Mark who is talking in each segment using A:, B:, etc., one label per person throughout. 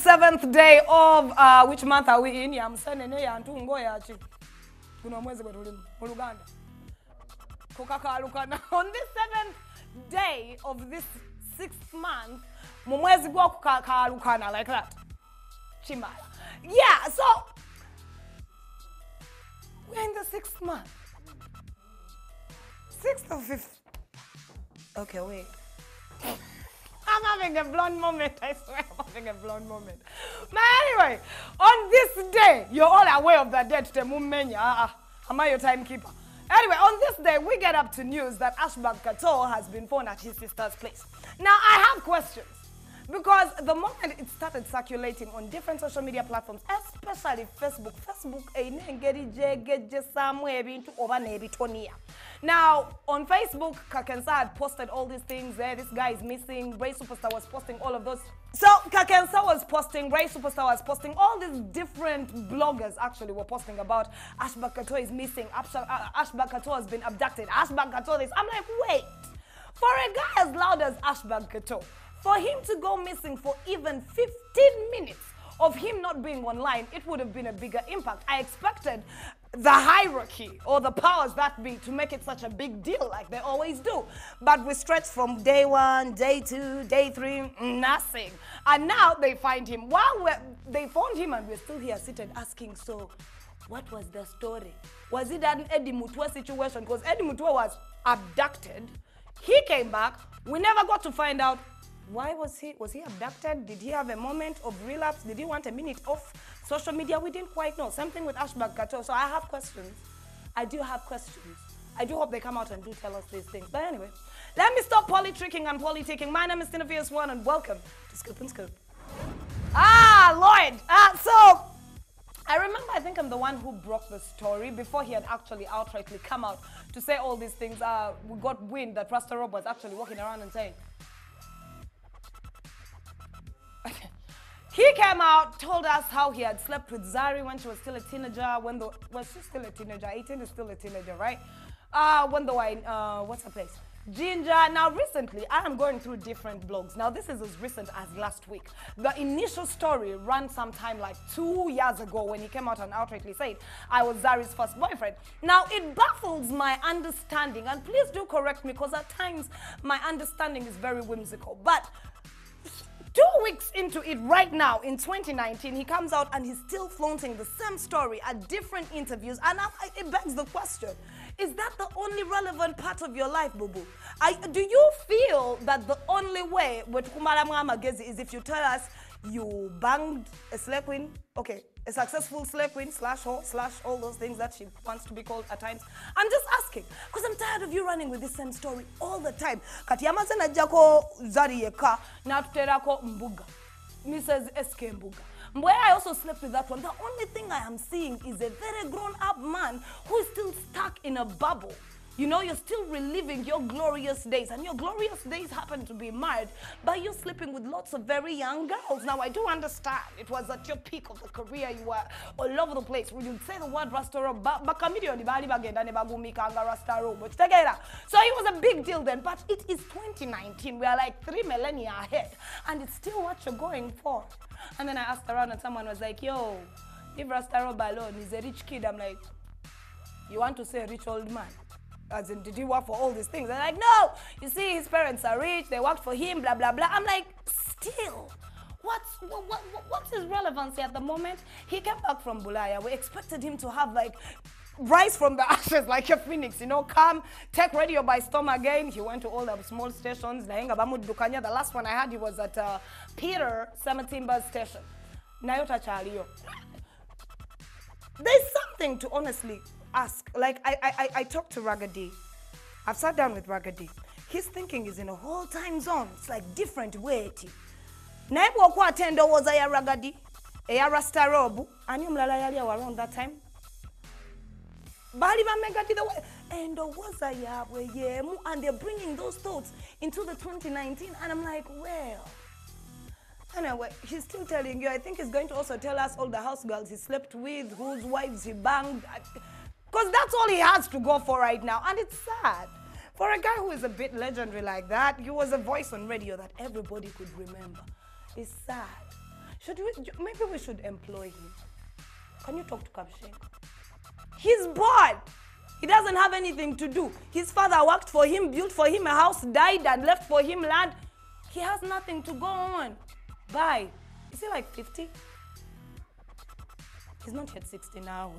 A: 7th day of which month are we in? On this 7th day of this 6th month, like that. Chimala. Yeah, so we're in the 6th month. 6th or 5th? Okay, wait. I'm having a blonde moment, I swear I'm having a blonde moment. But anyway, on this day, you're all aware of the date, am I your timekeeper? Anyway, on this day, we get up to news that Ashbag Kato has been found at his sister's place. Now, I have questions. Because the moment it started circulating on different social media platforms, especially Facebook, now, on Facebook, Kakensa had posted all these things there. This guy is missing. Ray Superstar was posting all of those. So, Kakensa was posting, Ray Superstar was posting, all these different bloggers actually were posting about Ashbag Kato is missing, Ashbag Kato has been abducted, Ashbag Kato this. I'm like, wait, for a guy as loud as Ashbag Kato, for him to go missing for even 15 minutes of him not being online, it would have been a bigger impact. I expected the hierarchy or the powers that be to make it such a big deal like they always do. But we stretched from day 1, day 2, day 3, nothing. And now they find him. They found him and we're still here seated asking, so what was the story? Was it an Eddie Mutwe situation? Because Eddie Mutwe was abducted. He came back. We never got to find out. Why was he abducted? Did he have a moment of relapse? Did he want a minute off social media? We didn't quite know. Same thing with Ashbag Kato. So I have questions. I do have questions. I do hope they come out and do tell us these things. But anyway, let me stop politicking and politicking. My name is Tina Fierce One and welcome to Scoop and Scoop. Lloyd. So I remember, I think I'm the one who broke the story before he had actually outrightly come out to say all these things. We got wind that Rasta Rob was actually walking around and saying, he came out, told us how he had slept with Zari when she was still a teenager. Was she still a teenager? 18 is still a teenager, right? When they were in, what's her place? Ginger. Now, recently, I am going through different blogs. Now, this is as recent as last week. The initial story ran sometime like 2 years ago when he came out and outrightly said, I was Zari's first boyfriend. Now, it baffles my understanding, and please do correct me because at times my understanding is very whimsical. But 2 weeks into it right now, in 2019, he comes out and he's still flaunting the same story at different interviews. And it begs the question, is that the only relevant part of your life, Bubu? Do you feel that the only way with Kumala Magezi is if you tell us you banged a slave queen, okay, a successful slave queen, /whore, / all those things that she wants to be called at times? I'm just asking, because I'm tired of you running with the same story all the time. Katiyamase na jako Zari yeka, na tuterako Mbuga. Mrs. S.K. Mbuga. Where I also slept with that one, the only thing I am seeing is a very grown-up man who is still stuck in a bubble. You know, you're still reliving your glorious days, and your glorious days happen to be marred by you sleeping with lots of very young girls. Now, I do understand it was at your peak of the career, you were all over the place. When you say the word Rastaro, so it was a big deal then, but it is 2019. We are like 3 millennia ahead, and it's still what you're going for. And then I asked around, and someone was like, yo, if Rastaro alone is a rich kid, I'm like, you want to say a rich old man? As in, did he work for all these things? They're like, no, you see, his parents are rich, they worked for him, blah, blah, blah. I'm like, still, what's his relevancy at the moment? He came back from Bulaya. We expected him to have, like, rise from the ashes like a phoenix, you know, come, take radio by storm again. He went to all the small stations. The last one I had, he was at Peter Samatimba's station. Nayota Chaliyo. There's something to honestly ask. Like, I talked to Ragadi. I've sat down with Ragadi. His thinking is in a whole time zone. It's like different weight. Naibu kwa tendo was a Ragadi, a Rastarobu, and you mlalaya around that time. Bali megati the way, and was a Yahweh, and they're bringing those thoughts into the 2019, and I'm like, well. Anyway, he's still telling you. I think he's going to also tell us all the house girls he slept with, whose wives he banged. Because that's all he has to go for right now. And it's sad. For a guy who is a bit legendary like that, he was a voice on radio that everybody could remember. It's sad. Maybe we should employ him. Can you talk to Kapshenko? He's bored. He doesn't have anything to do. His father worked for him, built for him a house, died and left for him land. He has nothing to go on. Bye. Is he like 50? He's not yet 60 now.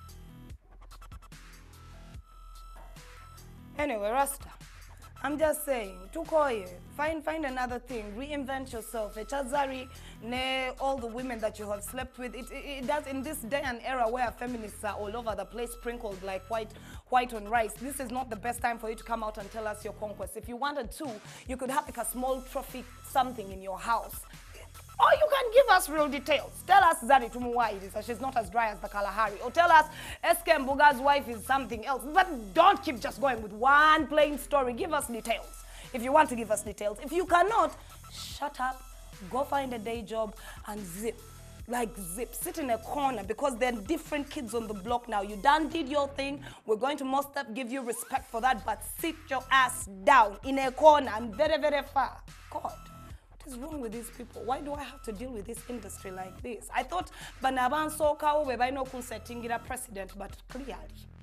A: Anyway, Rasta, I'm just saying, tukoye, find another thing, reinvent yourself. Echazari, ne, all the women that you have slept with, it does in this day and era where feminists are all over the place, sprinkled like white on rice. This is not the best time for you to come out and tell us your conquest. If you wanted to, you could have like a small trophy something in your house. Or you can give us real details. Tell us Zari Tumuwa is, she's not as dry as the Kalahari. Or tell us SK Mbuga's wife is something else. But don't keep just going with one plain story. Give us details. If you want to give us details. If you cannot, shut up, go find a day job and zip. Like zip. Sit in a corner because there are different kids on the block now. You done did your thing. We're going to most up give you respect for that. But sit your ass down in a corner and very, very far. God. What is wrong with these people? Why do I have to deal with this industry like this? I thought Banaban Soka we by no setting a president, but clearly.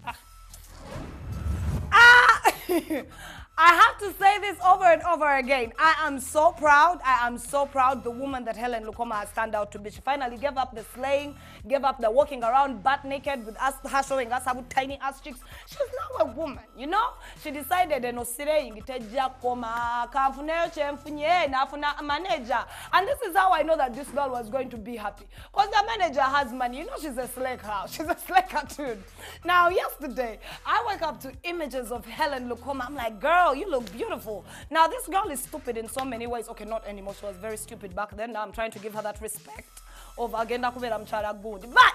A: I have to say this over and over again. I am so proud. I am so proud the woman that Helen Lukoma has turned out to be. She finally gave up the slaying, gave up the walking around butt naked with us, her showing us how tiny ass cheeks. She's now a woman, you know? She decided manager. And this is how I know that this girl was going to be happy. Because the manager has money. You know she's a slacker. She's a slacker too. Now, yesterday, I woke up to images of Helen Lukoma. I'm like, girl, you look beautiful. Now, this girl is stupid in so many ways. Okay, not anymore. She was very stupid back then. Now I'm trying to give her that respect of agenda kubera mchara good. But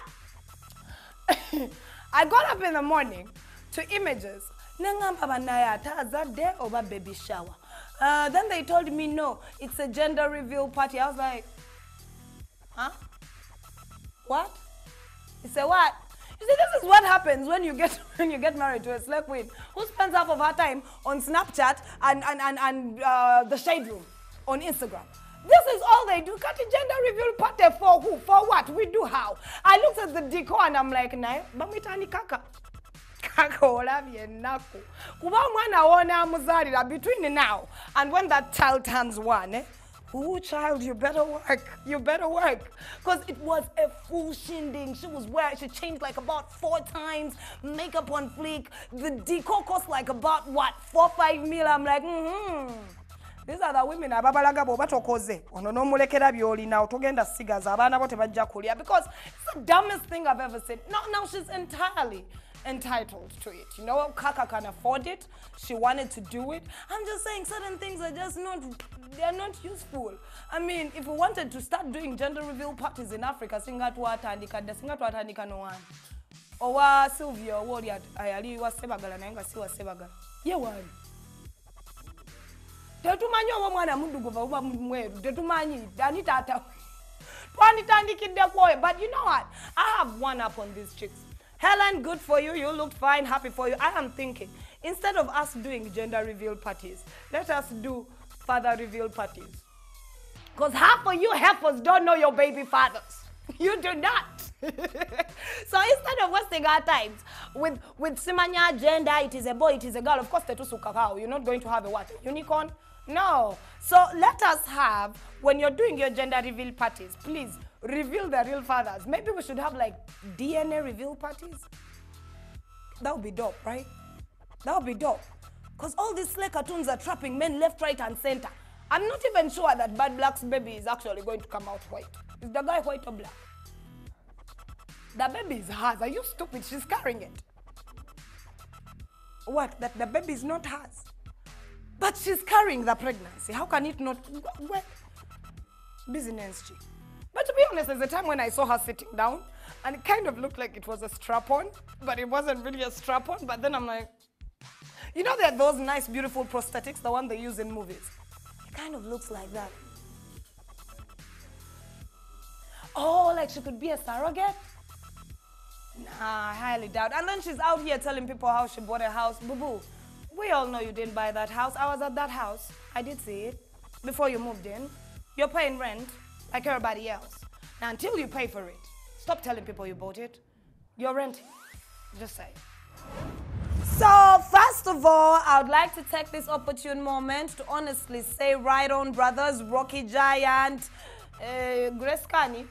A: I got up in the morning to images. Baby shower. Then they told me, no, it's a gender reveal party. I was like, huh? What? He said, what? You see, this is what happens when you get married to a slave queen who spends half of her time on Snapchat and the shade room on Instagram. This is all they do. Cut a gender reveal party for who? For what? We do how? I looked at the decor and I'm like, nah, bamitani kaka. Kaka olavye naku. Kuba mwana wona muzalira between now and when that child turns one, ooh, child, you better work. You better work. Because it was a full shindig. She changed like about 4 times. Makeup on fleek. The decor cost like about, what, 4-5 mil. I'm like, These are the women ababalaga bobatokoze. Ono no mulekera byoli na otogenda sigaza abana bote bajja kulya because it's the dumbest thing I've ever seen. Now she's entirely entitled to it. You know, Kaka can afford it. She wanted to do it. I'm just saying certain things are just they're not useful. I mean, if we wanted to start doing gender reveal parties in Africa, singatwatandika no one. Owa Sylvia Warrior ayali wa Sebagala nayenga si wa Sebagala. Ye wani. Tetumanyi oba mwana mudduguva oba mweru. Tetumanyi dani tata. Twanditandikidde kwoyo. But you know what? I have one up on these chicks. Helen, good for you. You looked fine, happy for you. I am thinking, instead of us doing gender reveal parties, let us do father reveal parties. Because half of you heifers don't know your baby fathers. You do not. So instead of wasting our times with Simanya gender, it is a boy, it is a girl. Of course, you're not going to have a what? A unicorn? No. So let us have, when you're doing your gender reveal parties, please, reveal the real fathers. Maybe we should have like DNA reveal parties. That would be dope, right? That would be dope. Because all these slay cartoons are trapping men left, right, and center. I'm not even sure that Bad Black's baby is actually going to come out white. Is the guy white or black? The baby is hers. Are you stupid? She's carrying it. What? That the baby is not hers? But she's carrying the pregnancy. How can it not? What? Business chick. But to be honest, there's a time when I saw her sitting down, and it kind of looked like it was a strap-on, but it wasn't really a strap-on. But then I'm like, you know, there are those nice, beautiful prosthetics, the one they use in movies. It kind of looks like that. Oh, like she could be a surrogate? Nah, I highly doubt. And then she's out here telling people how she bought a house. Boo-boo, we all know you didn't buy that house. I was at that house. I did see it before you moved in. You're paying rent like everybody else. Now, until you pay for it, stop telling people you bought it. You're renting. Just say. So, first of all, I would like to take this opportune moment to honestly say, right on, brothers, Rocky Giant, Grace Kani,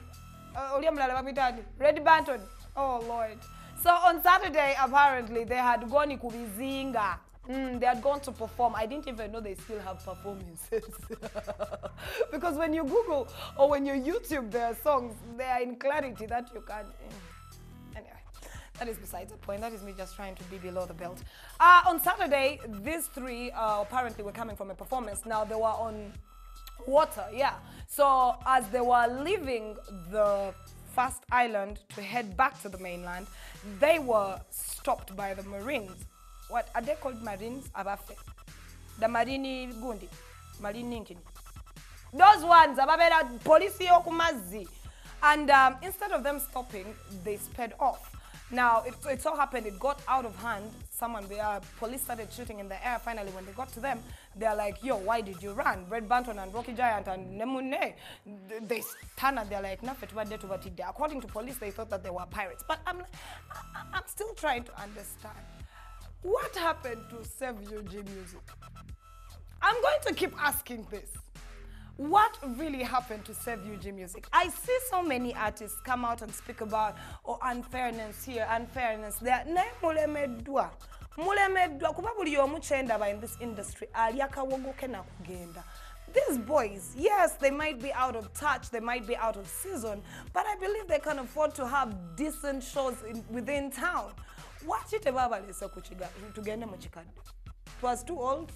A: Red Banton. Oh, Lord. So, on Saturday, apparently, they had gone to Kubizinga. They had gone to perform. I didn't even know they still have performances. Because when you Google or when you YouTube their songs, they are in clarity that you can't. Anyway, that is besides the point. That is me just trying to be below the belt. On Saturday, these three apparently were coming from a performance. Now, they were on water, yeah. So, as they were leaving the first island to head back to the mainland, they were stopped by the Marines. What are they called? Marines? Abafe. The Marini Gundi. Marine Ninkini. Those ones, Ababera police okumazi. And instead of them stopping, they sped off. Now, it so happened, it got out of hand. Police started shooting in the air. Finally, when they got to them, they're like, yo, why did you run? Red Banton and Rocky Giant and Nemune, they stand and they're like, according to police, they thought that they were pirates. But I'm still trying to understand. What happened to Save UG Music? I'm going to keep asking this. What really happened to Save UG Music? I see so many artists come out and speak about unfairness here, unfairness there. Mulemedwa kuba buli omu kyendaba in this industry ali akawogo ke nakugenda. These boys, yes, they might be out of touch, they might be out of season, but I believe they can afford to have decent shows within town. What it ebabalisa tugende mu kikadde? It was too old.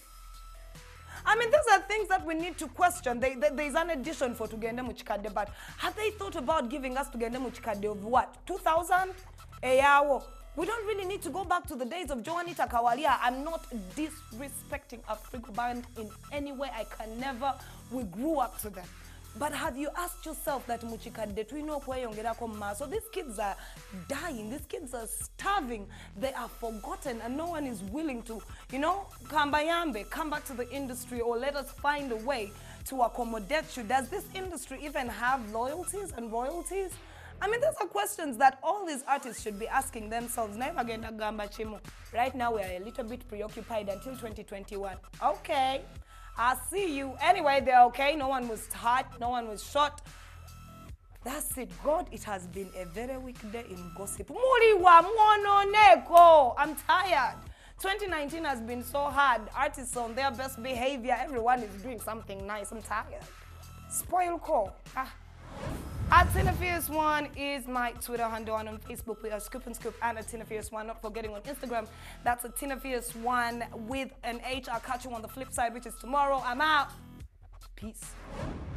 A: I mean, these are things that we need to question. There's an addition for Tugende Muchikade, but have they thought about giving us Tugende Muchikade of what? 2000? Eyawo. We don't really need to go back to the days of Joanita Kawalia. I'm not disrespecting Africa Band in any way. I can never. We grew up to them. But have you asked yourself that Muchikade tuino kweyongerako ma? So these kids are dying. These kids are starving. They are forgotten, and no one is willing to, come back to the industry, or let us find a way to accommodate you. Does this industry even have loyalties and royalties? I mean, these are questions that all these artists should be asking themselves. Right now, we are a little bit preoccupied until 2021. Okay. I see you. Anyway, they're okay. No one was hurt. No one was shot. That's it. God, it has been a very weak day in gossip. I'm tired. 2019 has been so hard. Artists on their best behavior. Everyone is doing something nice. I'm tired. Spoil call. At Tina Fierce One is my Twitter handle, and on Facebook we are Scoop and Scoop and at Tina Fierce One. Not forgetting on Instagram, that's at Tina Fierce One with an H. I'll catch you on the flip side, which is tomorrow. I'm out. Peace.